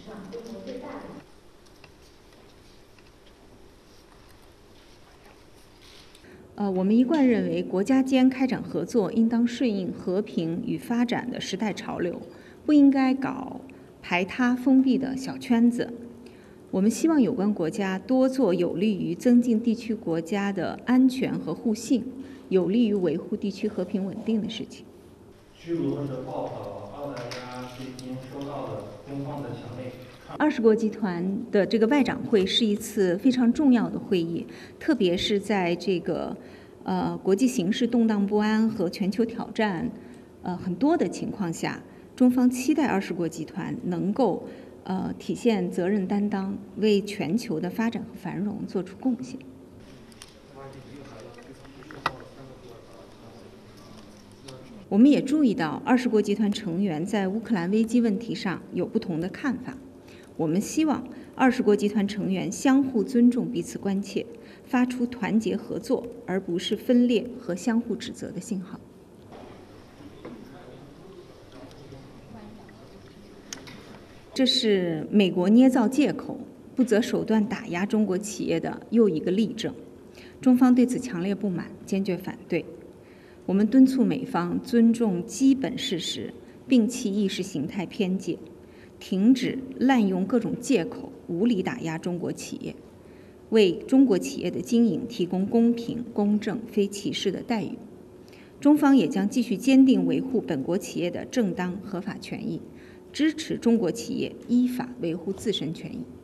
上规模最大的。 我们一贯认为，国家间开展合作应当顺应和平与发展的时代潮流，不应该搞排他封闭的小圈子。我们希望有关国家多做有利于增进地区国家的安全和互信，有利于维护地区和平稳定的事情。 据路或者报道，澳大利亚最近收到了中方的强烈。 20国集团的这个外长会是一次非常重要的会议，特别是在这个国际形势动荡不安和全球挑战很多的情况下，中方期待20国集团能够体现责任担当，为全球的发展和繁荣做出贡献。我们也注意到20国集团成员在乌克兰危机问题上有不同的看法。我们希望20国集团成员相互尊重彼此关切，发出团结合作，而不是分裂和相互指责的信号。这是美国捏造借口、不择手段打压中国企业的又一个例证。中方对此强烈不满，坚决反对。我们敦促美方尊重基本事实，摒弃意识形态偏见，停止滥用各种借口，无理打压中国企业，为中国企业的经营提供公平、公正、非歧视的待遇。中方也将继续坚定维护本国企业的正当合法权益，支持中国企业依法维护自身权益。